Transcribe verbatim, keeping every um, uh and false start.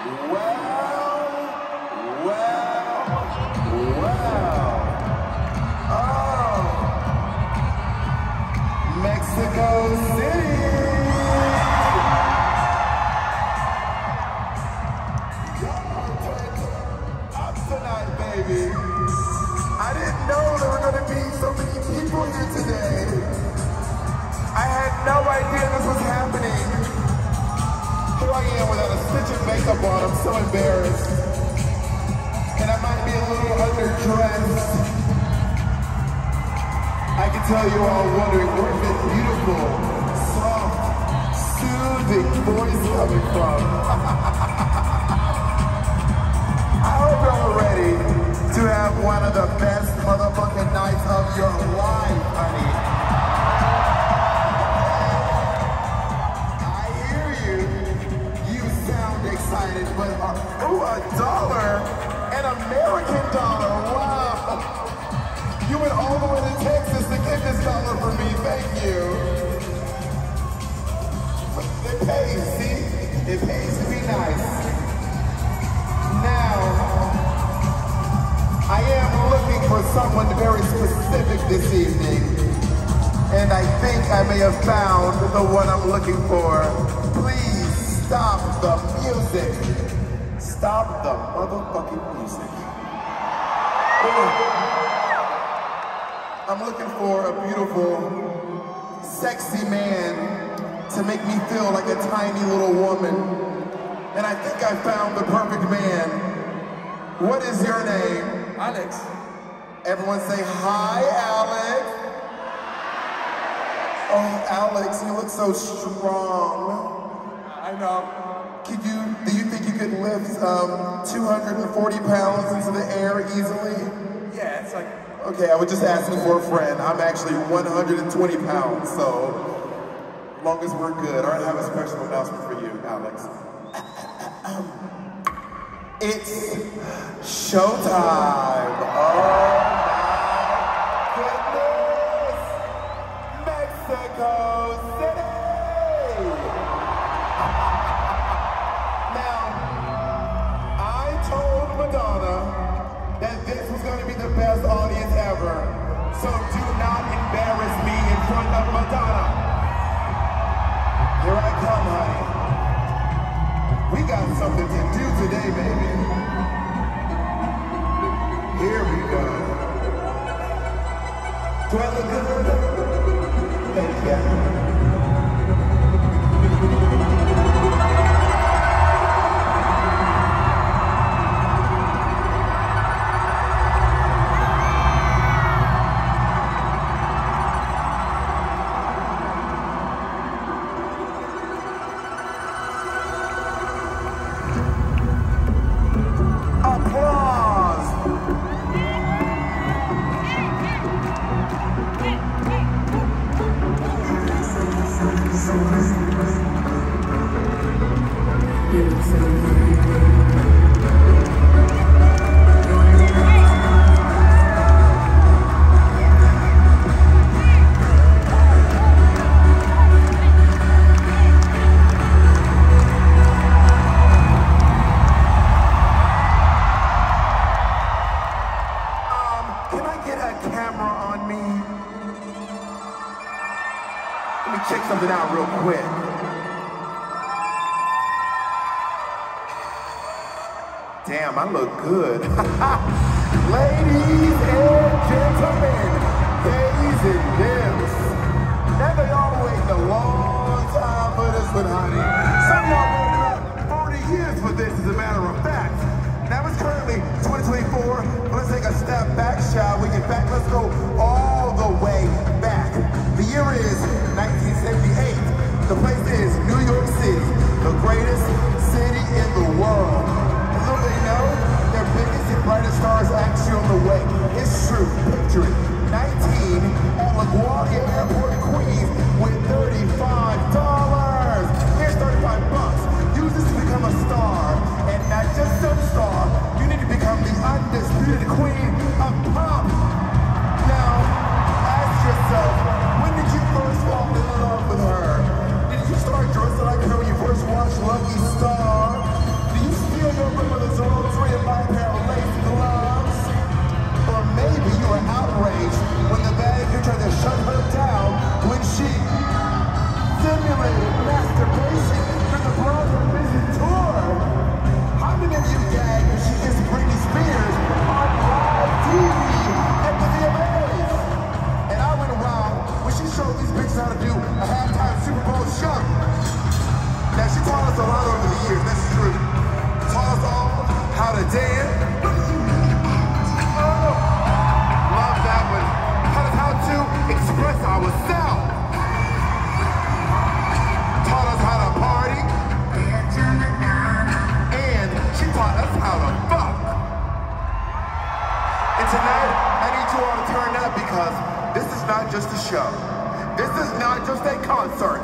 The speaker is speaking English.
Mexico City! Up tonight, baby. I didn't know there were going to be so many people here today. I had no idea this was happening. Here I am without a stitch of makeup on. I'm so embarrassed. And I might be a little underdressed. I can tell you all wondering where this beautiful, soft, soothing voice coming from. I hope you're all ready to have one of the best motherfucking nights of your life, honey. I hear you. You sound excited, but uh, ooh, a dollar, an American dollar, wow. You went all the way to Texas to get this dollar for me, thank you. It pays, see? It pays to be nice. Now, I am looking for someone very specific this evening, and I think I may have found the one I'm looking for. Please stop the music. Stop the motherfucking music. Ooh. I'm looking for a beautiful, sexy man to make me feel like a tiny little woman. And I think I found the perfect man. What is your name? Alex. Everyone say, hi, Alex. Oh, Alex, you look so strong. I know. Could you, do you think you could lift um, two hundred forty pounds into the air easily? Yeah, it's like... Okay, I was just asking for a friend. I'm actually one hundred twenty pounds, so as long as we're good. All right, I have a special announcement for you, Alex. It's showtime. Oh my goodness! Mexico City! Now, I told Madonna that this was going to be the best audience ever. So do not embarrass me in front of Madonna. Here I come, honey. We got something to do today, baby. Here we go. Do I look good? Thank you. Check something out real quick. Damn, I look good. Ladies and gentlemen, gays and dims. Now they all waited a long time for this one, honey. Some of y'all waited about forty years for this, as a matter of fact. Now it's currently twenty twenty-four. Let's take a step back, shall we? Get back, let's go all the way back. The year is nineteen seventy-eight. The place is New York City, the greatest city in the world. And little they know, their biggest and brightest star is actually on the way. It's true, picture it. nineteen at LaGuardia Airport in Queens with thirty-five dollars. Here's thirty-five bucks. Use this to become a star. And not just some star, you need to become the undisputed queen of pop. Now, ask yourself, when did you first fall in love with her? Did you start dressing like her when you first watched Lucky Star? Do you still years, that's true. Taught us all how to dance. Oh, love that one. Taught us how to express ourselves. Taught us how to party. And she taught us how to fuck. And tonight, I need you all to turn up because this is not just a show. This is not just a concert.